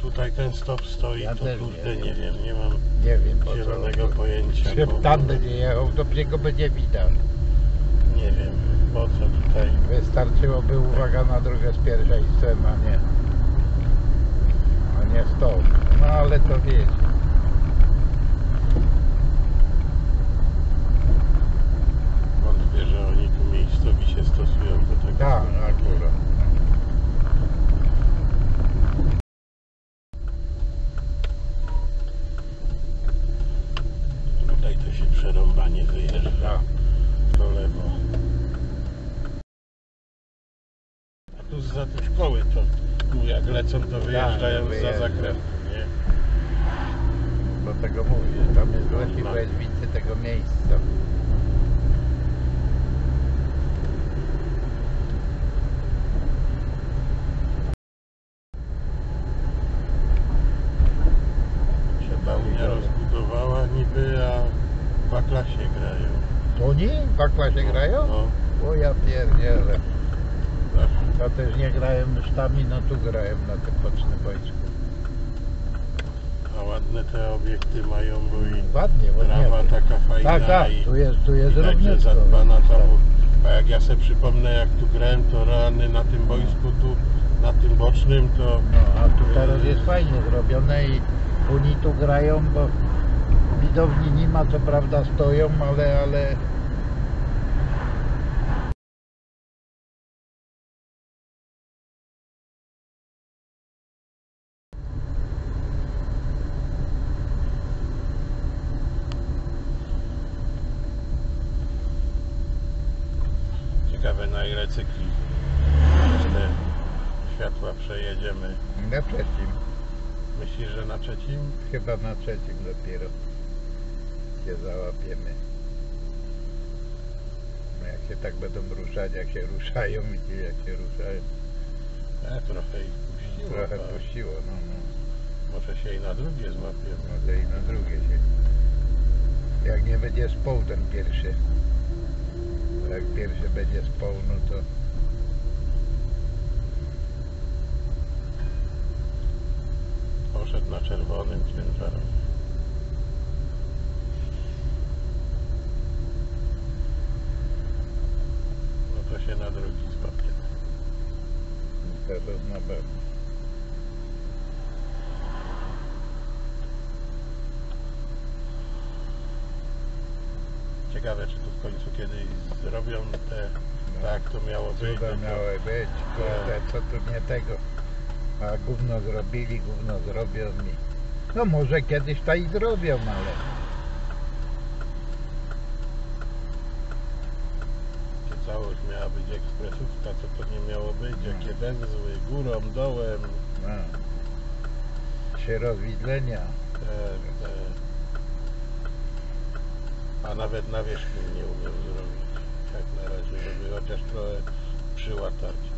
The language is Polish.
tutaj ten stop stoi, Ja to też kurde nie wiem. nie mam Nie wiem po co. zielonego pojęcia. Czy tam będzie jechał, to niego będzie widać. Nie wiem po co tutaj. Wystarczyłoby uwaga na drogę z pierwszeństwem, a nie stop. No ale to wiecie. Wątpię, że oni tu miejscowi się stosują do tego. Tak, akurat. Tutaj to się przerąbanie wyjeżdża. Tak. To lewo. A tu zza te szkoły to tu jak lecą to wyjeżdżają za wyjeżdża. zakrętu, nie? Do tego mówię, tam jest lepiej, bo jest więcej tego miejsca. Trzeba Unia rozbudowała niby, a w A-klasie grają. To oni w A-klasie grają? No, O ja pierdzielę. tak. To też nie grają mysztami, no tu grają na tym bocznym boisku. A ładne te obiekty mają, bo i Ładnie, trawa ładnie. taka fajna Tak, tak, i tu jest widać, że równiutko. zadbana tam. A jak ja sobie przypomnę, jak tu grałem, to realny na tym boisku, tu na tym bocznym, to No, a tu teraz jest fajnie zrobione i oni tu grają, bo widowni nie ma, co prawda stoją, ale ciekawe na ile cykli te światła przejedziemy. na trzecim. Myślisz, że na trzecim? Chyba na trzecim dopiero się załapiemy. No jak się tak będą ruszać, jak się ruszają i jak się ruszają. Trochę ich puściło. Trochę tak. puściło, no. Może się i na drugie złapiemy. Może i na drugie się. Jak nie będzie spał ten pierwszy. Jak pierwszy będzie spał, no to Poszedł na czerwonym ciężarem. No to się na drugi złapiemy. teraz na pewno. Ciekawe, czy tu w końcu kiedyś zrobią te, tak to miało być. Cuda miały być, kurde, co tu nie tego. A gówno zrobili, gówno zrobią mi. No może kiedyś to i zrobią, ale Czy całość miała być ekspresówka, co to nie miało być, jakie węzły, górą, dołem. no. 3 rozwidlenia. A nawet nawierzchni nie umiem zrobić. Jak na razie, żeby chociaż trochę przyłatać.